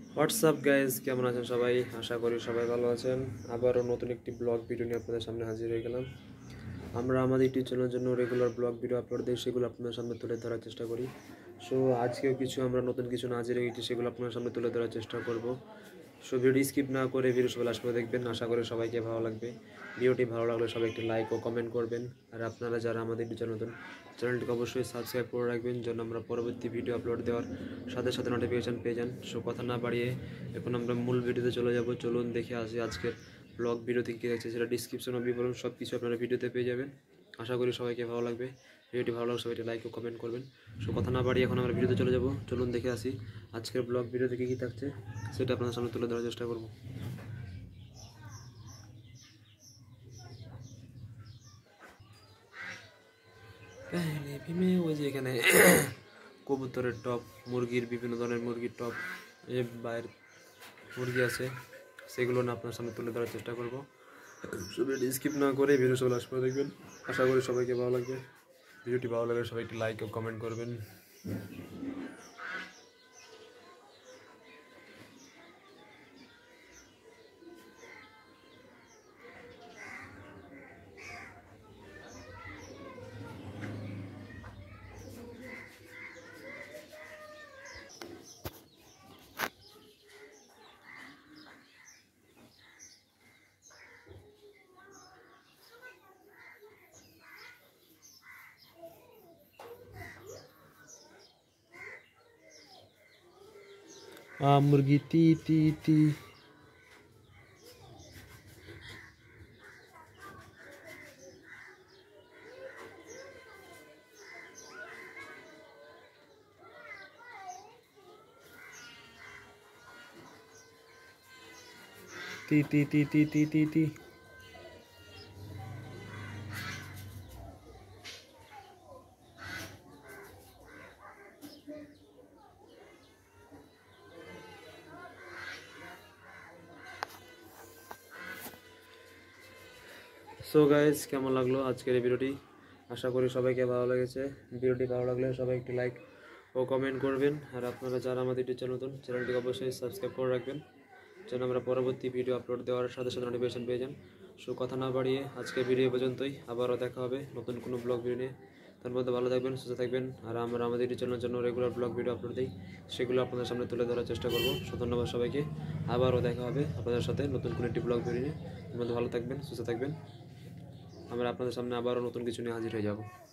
WhatsApp guys, কেমন আছেন সবাই? আশা করি সবাই ভালো আছেন। আবারও নতুন একটি ব্লগ ভিডিও নিয়ে আপনাদের সামনে হাজির হয়ে গেলাম। আমরা আমাদের ইউটিউব চ্যানেলের জন্য রেগুলার ব্লগ ভিডিও আপলোড দিই, সেগুলো আপনাদের সামনে তুলে ধরার চেষ্টা করি। সো আজকেও আমরা নতুন কিছু না হাজির হয়েছি, সেগুলো আপনাদের সামনে তুলে ধরার চেষ্টা করব। সো ভিডিও স্কিপ না করে ভিডিও সবাই লাস্ট পর্যন্ত দেখবেন, আশা করি সবাইকে ভালো লাগবে। ভিডিওটি ভালো লাগলে সবাই একটি লাইক ও কমেন্ট করবেন। আর আপনারা যারা আমাদের ইউটিউব চ্যানেল নতুন, চ্যানেলটিকে অবশ্যই সাবস্ক্রাইব করে রাখবেন, যেন আমরা পরবর্তী ভিডিও আপলোড দেওয়ার সাথে সাথে নোটিফিকেশান পেয়ে যান। সো কথা না বাড়িয়ে এখন আমরা মূল ভিডিওতে চলে যাব। চলুন দেখে আসি আজকের ব্লগ ভিডিওতে কী দেখছে, সেটা ডিসক্রিপশন ও বিবরণ সব কিছু আপনারা ভিডিওতে পেয়ে যাবেন। আশা করি সবাইকে ভালো লাগবে। ভিডিওটি ভালো লাগলে সবাই লাইক ও কমেন্ট করবেন। সো কথা না বাড়িয়ে এখন আমরা ভিডিওতে চলে যাব। চলুন দেখে আসি আজকের ব্লগ ভিডিওতে কী থাকছে, সেটা আপনাদের সামনে তুলে ধরার চেষ্টা করব। ওই যে এখানে কবুতরের টপ, মুরগির বিভিন্ন ধরনের মুরগির টপ, এই বাইরের মুরগি আছে, সেগুলো না আপনার সামনে তুলে ধরার চেষ্টা করবো। সবাই স্কিপ না করে ভিডিও সব লাস্ট করে দেখবেন। আশা করি সবাইকে ভালো লাগবে। ভিডিওটি ভালো লাগলে সবাই একটি লাইক ও কমেন্ট করবেন। মুরগি টি টি টি টি টি টি টি টি টি টি। সো গাইজ, কেমন লাগলো আজকের এই ভিডিওটি? আশা করি সবাইকে ভালো লেগেছে। ভিডিওটি ভালো লাগলে সবাই একটি লাইক ও কমেন্ট করবেন। আর আপনারা যারা আমাদের ইউটিউব চ্যানেল নতুন, চ্যানেলটিকে অবশ্যই সাবস্ক্রাইব করে রাখবেন, যেন আমরা পরবর্তী ভিডিও আপলোড দেওয়ার সাথে সাথে নোটিফিকেশন পেয়ে যান। সো কথা না বাড়িয়ে আজকের ভিডিও পর্যন্তই। আবারও দেখা হবে নতুন কোনো ব্লগ ভিডিও নিয়ে। তার মধ্যে ভালো থাকবেন, সুস্থ থাকবেন। আর আমরা আমাদের ইউটিউব চ্যানেলের জন্য রেগুলার ব্লগ ভিডিও আপলোড দিই, সেগুলো আপনাদের সামনে তুলে ধরার চেষ্টা করবো। সো ধন্যবাদ সবাইকে। আবারও দেখা হবে আপনাদের সাথে নতুন কোনো একটি ব্লগ ভিডিও নিয়ে। তার মধ্যে ভালো থাকবেন, সুস্থ থাকবেন। আমরা আপনাদের সামনে আবারও নতুন কিছু নিয়ে হাজির হয়ে যাব।